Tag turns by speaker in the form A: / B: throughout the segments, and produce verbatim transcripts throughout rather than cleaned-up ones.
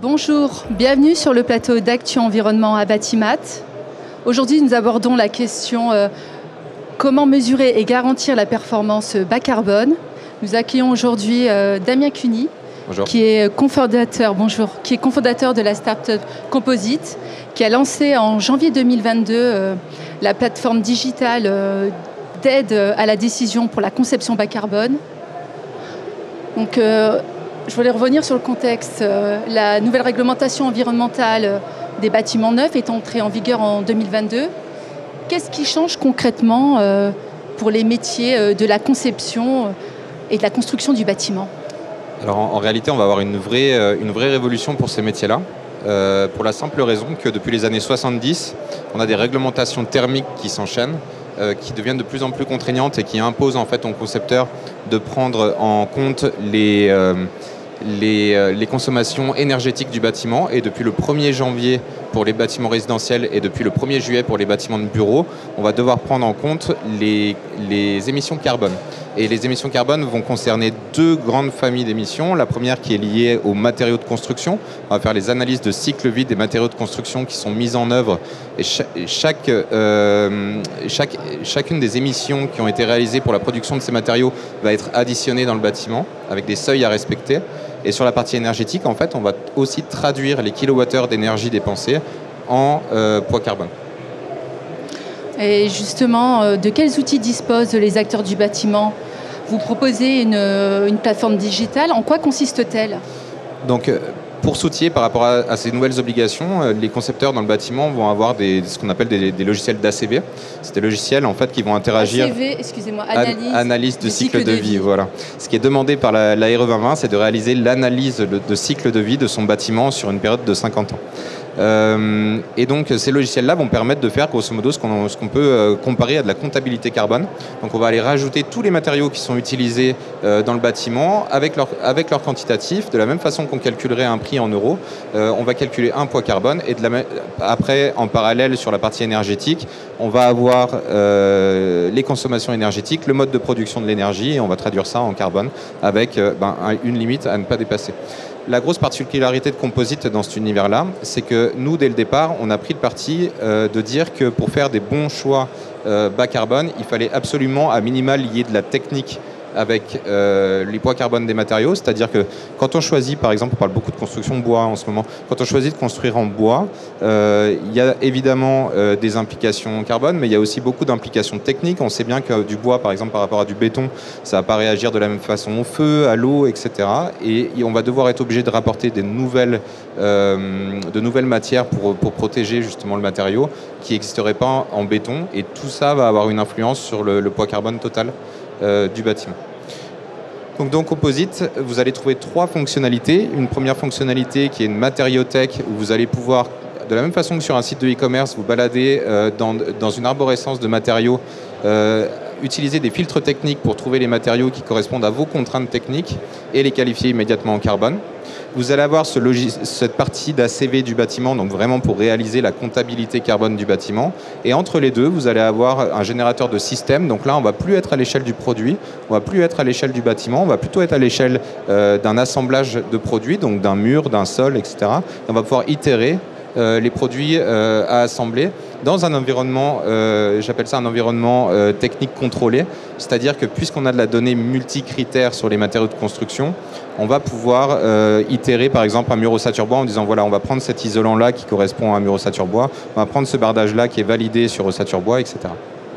A: Bonjour, bienvenue sur le plateau d'Actu Environnement à Batimat. Aujourd'hui, nous abordons la question euh, comment mesurer et garantir la performance bas carbone. Nous accueillons aujourd'hui euh, Damien Cuny,
B: bonjour.
A: qui est cofondateur, bonjour, qui est cofondateur de la start-up Composite, qui a lancé en janvier deux mille vingt-deux euh, la plateforme digitale euh, d'aide à la décision pour la conception bas carbone. Donc, euh, je voulais revenir sur le contexte. Euh, la nouvelle réglementation environnementale des bâtiments neufs est entrée en vigueur en deux mille vingt-deux. Qu'est-ce qui change concrètement euh, pour les métiers euh, de la conception et de la construction du bâtiment?
B: Alors en, en réalité, on va avoir une vraie, euh, une vraie révolution pour ces métiers-là, euh, pour la simple raison que depuis les années soixante-dix, on a des réglementations thermiques qui s'enchaînent, euh, qui deviennent de plus en plus contraignantes et qui imposent en fait aux concepteurs de prendre en compte les, euh, les, euh, les consommations énergétiques du bâtiment. Et depuis le premier janvier pour les bâtiments résidentiels et depuis le premier juillet pour les bâtiments de bureaux, on va devoir prendre en compte les, les émissions carbone. Et les émissions carbone vont concerner deux grandes familles d'émissions. La première qui est liée aux matériaux de construction. On va faire les analyses de cycle vie des matériaux de construction qui sont mises en œuvre. Et chaque, chaque, euh, chaque, chacune des émissions qui ont été réalisées pour la production de ces matériaux va être additionnée dans le bâtiment avec des seuils à respecter. Et sur la partie énergétique, en fait, on va aussi traduire les kilowattheures d'énergie dépensés en euh, poids carbone.
A: Et justement, de quels outils disposent les acteurs du bâtiment? Vous proposez une, une plateforme digitale. En quoi consiste-t-elle?
B: Donc, pour s'outiller par rapport à, à ces nouvelles obligations, les concepteurs dans le bâtiment vont avoir des, ce qu'on appelle des, des logiciels d'A C V. C'est des logiciels en fait qui vont interagir.
A: A C V, excusez-moi, analyse,
B: an, analyse de, de cycle, cycle de, de vie. vie. Voilà. Ce qui est demandé par la, la R E vingt vingt, c'est de réaliser l'analyse de, de cycle de vie de son bâtiment sur une période de cinquante ans. Euh, et donc ces logiciels-là vont permettre de faire grosso modo ce qu'on ce qu'on peut euh, comparer à de la comptabilité carbone. Donc on va aller rajouter tous les matériaux qui sont utilisés euh, dans le bâtiment avec leur, avec leur quantitatif, de la même façon qu'on calculerait un prix en euros, euh, on va calculer un poids carbone et de la, après en parallèle sur la partie énergétique, on va avoir euh, les consommations énergétiques, le mode de production de l'énergie et on va traduire ça en carbone avec euh, ben, une limite à ne pas dépasser. La grosse particularité de Composite dans cet univers-là, c'est que nous, dès le départ, on a pris le parti euh, de dire que pour faire des bons choix euh, bas carbone, il fallait absolument, à minima, lier de la technique avec euh, les poids carbone des matériaux, c'est-à-dire que quand on choisit, par exemple, on parle beaucoup de construction bois en ce moment, quand on choisit de construire en bois, euh, il y a évidemment euh, des implications carbone, mais il y a aussi beaucoup d'implications techniques. On sait bien que du bois, par exemple, par rapport à du béton, ça ne va pas réagir de la même façon au feu, à l'eau, et cetera. Et on va devoir être obligé de rapporter des nouvelles, euh, de nouvelles matières pour, pour protéger justement le matériau qui n'existerait pas en béton. Et tout ça va avoir une influence sur le, le poids carbone total Euh, du bâtiment. Donc dans Composite, vous allez trouver trois fonctionnalités. Une première fonctionnalité qui est une matériothèque où vous allez pouvoir, de la même façon que sur un site de e-commerce, vous balader euh, dans, dans une arborescence de matériaux, euh, utiliser des filtres techniques pour trouver les matériaux qui correspondent à vos contraintes techniques et les qualifier immédiatement en carbone. Vous allez avoir ce logis, cette partie d'A C V du bâtiment, donc vraiment pour réaliser la comptabilité carbone du bâtiment. Et entre les deux, vous allez avoir un générateur de système. Donc là, on ne va plus être à l'échelle du produit, on ne va plus être à l'échelle du bâtiment, on va plutôt être à l'échelle euh, d'un assemblage de produits, donc d'un mur, d'un sol, et cetera. Et on va pouvoir itérer euh, les produits euh, à assembler dans un environnement, euh, j'appelle ça un environnement euh, technique contrôlé, c'est-à-dire que puisqu'on a de la donnée multicritère sur les matériaux de construction, on va pouvoir euh, itérer par exemple un mur ossature bois en disant voilà, on va prendre cet isolant-là qui correspond à un mur ossature bois, on va prendre ce bardage-là qui est validé sur ossature bois, et cetera.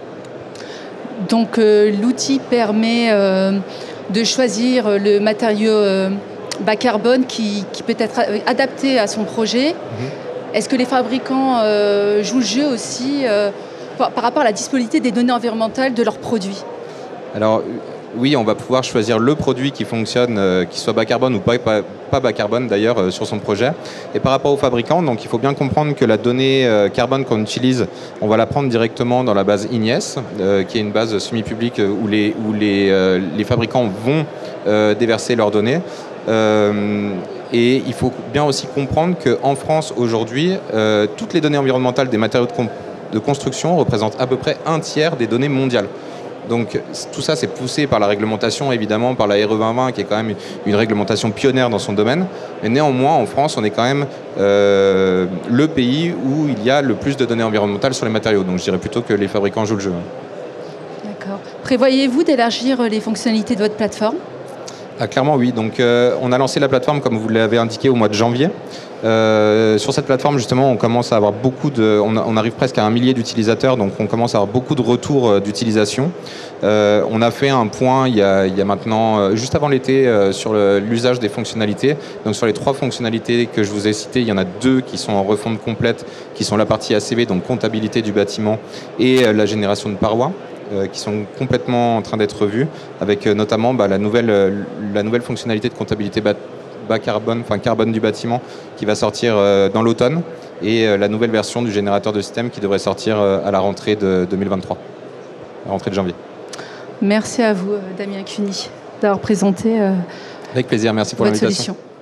A: Donc euh, l'outil permet euh, de choisir le matériau euh, bas carbone qui, qui peut être adapté à son projet. Mm-hmm. Est-ce que les fabricants euh, jouent le jeu aussi euh, par, par rapport à la disponibilité des données environnementales de leurs produits?
B: Alors oui, on va pouvoir choisir le produit qui fonctionne, euh, qui soit bas carbone ou pas, pas, pas bas carbone d'ailleurs euh, sur son projet. Et par rapport aux fabricants, donc il faut bien comprendre que la donnée euh, carbone qu'on utilise, on va la prendre directement dans la base I N I E S, euh, qui est une base semi-publique où les, où les, euh, les fabricants vont euh, déverser leurs données. Euh, et il faut bien aussi comprendre qu'en France aujourd'hui, euh, toutes les données environnementales des matériaux de, de construction représentent à peu près un tiers des données mondiales. Donc tout ça, c'est poussé par la réglementation, évidemment, par la R E vingt vingt, qui est quand même une réglementation pionnière dans son domaine. Mais néanmoins, en France, on est quand même euh, le pays où il y a le plus de données environnementales sur les matériaux. Donc je dirais plutôt que les fabricants jouent le jeu.
A: D'accord. Prévoyez-vous d'élargir les fonctionnalités de votre plateforme ?
B: Ah, clairement, oui. Donc, euh, on a lancé la plateforme, comme vous l'avez indiqué, au mois de janvier. Euh, sur cette plateforme, justement, on commence à avoir beaucoup de... On, a, on arrive presque à un millier d'utilisateurs, donc on commence à avoir beaucoup de retours euh, d'utilisation. Euh, on a fait un point il y a, il y a maintenant, euh, juste avant l'été, euh, sur le, l'usage des fonctionnalités. Donc, sur les trois fonctionnalités que je vous ai citées, il y en a deux qui sont en refonte complète, qui sont la partie A C V, donc comptabilité du bâtiment, et euh, la génération de parois, qui sont complètement en train d'être revus, avec notamment bah, la, nouvelle, la nouvelle fonctionnalité de comptabilité bas, bas carbone, enfin carbone du bâtiment, qui va sortir euh, dans l'automne, et euh, la nouvelle version du générateur de système qui devrait sortir euh, à la rentrée de deux mille vingt-trois, à la rentrée de janvier.
A: Merci à vous, Damien Cuny, d'avoir présenté euh,
B: avec plaisir, merci pour
A: votre
B: l'invitation.
A: solution.